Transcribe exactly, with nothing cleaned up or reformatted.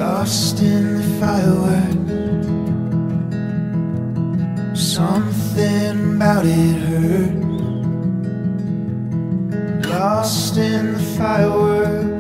lost in the fireworks. Something about it hurt. Lost in the fireworks.